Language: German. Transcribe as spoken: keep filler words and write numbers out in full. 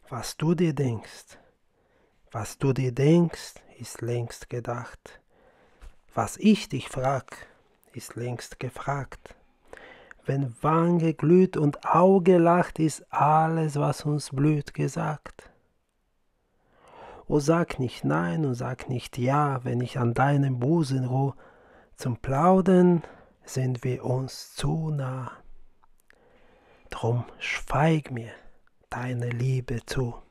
Was du dir denkst, was du dir denkst, ist längst gedacht. Was ich dich frag, ist längst gefragt. Wenn Wange glüht und Auge lacht, ist alles, was uns blüht, gesagt. O sag nicht nein und sag nicht ja, wenn ich an deinem Busen ruh, zum Plaudern sind wir uns zu nah. Drum schweig mir deine Liebe zu.